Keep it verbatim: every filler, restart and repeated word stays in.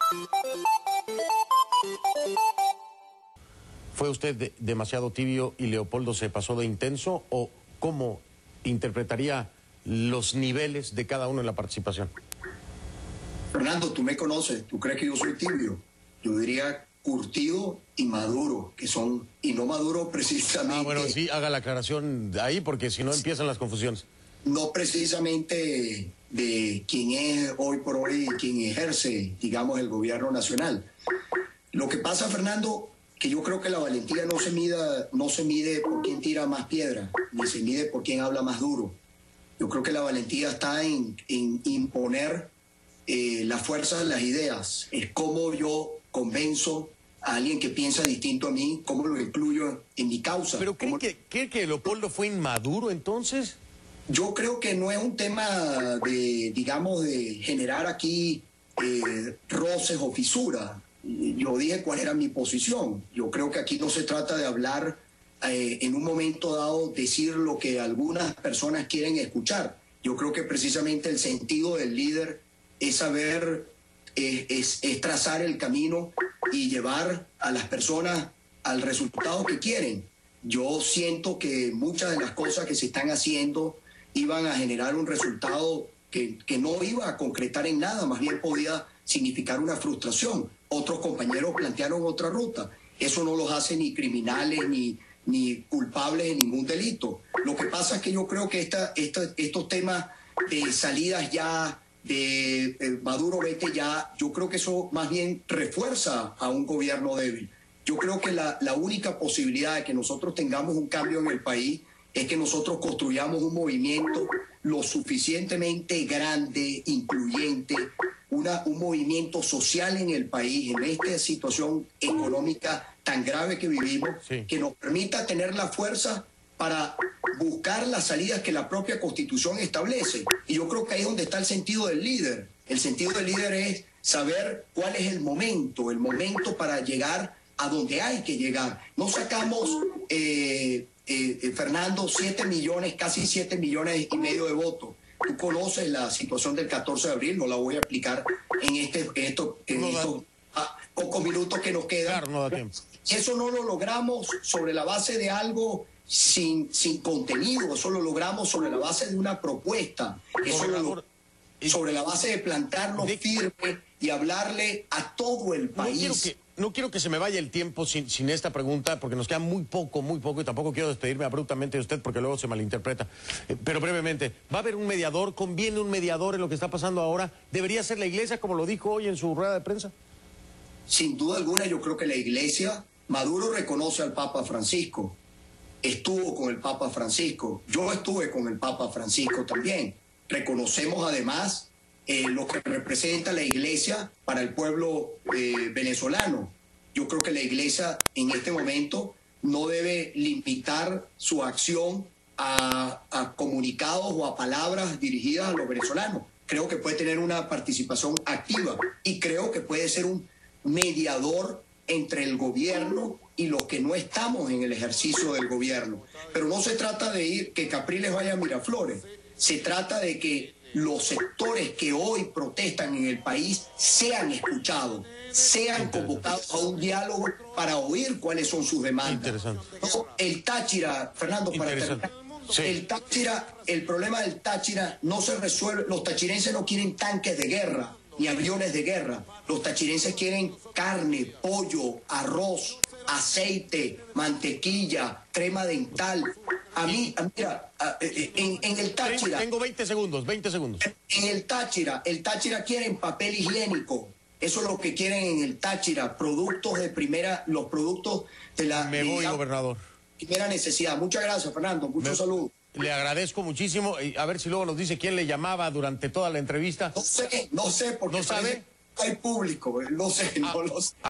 ¿Fue usted de, demasiado tibio y Leopoldo se pasó de intenso? ¿O cómo interpretaría los niveles de cada uno en la participación? Fernando, tú me conoces, ¿tú crees que yo soy tibio? Yo diría curtido y maduro, que son, y no maduro precisamente... Ah, bueno, sí, haga la aclaración ahí, porque si no empiezan las confusiones. No precisamente de quién es hoy por hoy quien ejerce, digamos, el gobierno nacional. Lo que pasa, Fernando, que yo creo que la valentía no se mida, no se mide por quién tira más piedra, ni se mide por quién habla más duro. Yo creo que la valentía está en, en imponer eh, la fuerza de las ideas. Es cómo yo convenzo a alguien que piensa distinto a mí, cómo lo incluyo en mi causa. ¿Pero cree cómo... que, cree que Leopoldo fue inmaduro entonces? Yo creo que no es un tema de, digamos, de generar aquí eh, roces o fisuras. Yo dije cuál era mi posición. Yo creo que aquí no se trata de hablar eh, en un momento dado, decir lo que algunas personas quieren escuchar. Yo creo que precisamente el sentido del líder es saber, eh, es, es trazar el camino y llevar a las personas al resultado que quieren. Yo siento que muchas de las cosas que se están haciendo iban a generar un resultado que, que no iba a concretar en nada, más bien podía significar una frustración. Otros compañeros plantearon otra ruta. Eso no los hace ni criminales ni, ni culpables de ningún delito. Lo que pasa es que yo creo que esta, esta, estos temas de salidas ya, de eh, Maduro vete ya, yo creo que eso más bien refuerza a un gobierno débil. Yo creo que la, la única posibilidad de que nosotros tengamos un cambio en el país es que nosotros construyamos un movimiento lo suficientemente grande, incluyente, una, un movimiento social en el país, en esta situación económica tan grave que vivimos, sí, que nos permita tener la fuerza para buscar las salidas que la propia Constitución establece. Y yo creo que ahí es donde está el sentido del líder. El sentido del líder es saber cuál es el momento, el momento para llegar a donde hay que llegar. No sacamos... Eh, Eh, eh, Fernando, siete millones, casi siete millones y medio de votos. Tú conoces la situación del catorce de abril, no la voy a explicar en, este, esto, en no estos ah, pocos minutos que nos quedan. Claro, no da tiempo. Eso no lo logramos sobre la base de algo sin, sin contenido, eso lo logramos sobre la base de una propuesta. Eso lo, sobre la base de plantarnos de... firme y hablarle a todo el país. No quiero que... No quiero que se me vaya el tiempo sin, sin esta pregunta, porque nos queda muy poco, muy poco, y tampoco quiero despedirme abruptamente de usted, porque luego se malinterpreta. Eh, pero brevemente, ¿va a haber un mediador? ¿Conviene un mediador en lo que está pasando ahora? ¿Debería ser la Iglesia, como lo dijo hoy en su rueda de prensa? Sin duda alguna, yo creo que la Iglesia, Maduro reconoce al Papa Francisco, estuvo con el Papa Francisco, yo estuve con el Papa Francisco también. Reconocemos además... Eh, lo que representa la Iglesia para el pueblo eh, venezolano. Yo creo que la Iglesia en este momento no debe limitar su acción a, a comunicados o a palabras dirigidas a los venezolanos. Creo que puede tener una participación activa y creo que puede ser un mediador entre el gobierno y los que no estamos en el ejercicio del gobierno. Pero no se trata de ir, que Capriles vaya a Miraflores, se trata de que los sectores que hoy protestan en el país sean escuchados, sean convocados a un diálogo para oír cuáles son sus demandas. El Táchira, Fernando, para terminar, sí. el Táchira, el problema del Táchira no se resuelve. Los tachirenses no quieren tanques de guerra ni aviones de guerra. Los tachirenses quieren carne, pollo, arroz, aceite, mantequilla, crema dental. A mí, mira, en, en el Táchira... Tengo veinte segundos, veinte segundos. En el Táchira, el Táchira quieren papel higiénico. Eso es lo que quieren en el Táchira. Productos de primera, los productos de la... Me voy, de, gobernador. Primera necesidad. Muchas gracias, Fernando. Mucho salud. Le agradezco muchísimo. A ver si luego nos dice quién le llamaba durante toda la entrevista. No sé, no sé, porque ¿No sabe? Hay público. No sé, no ah. lo sé.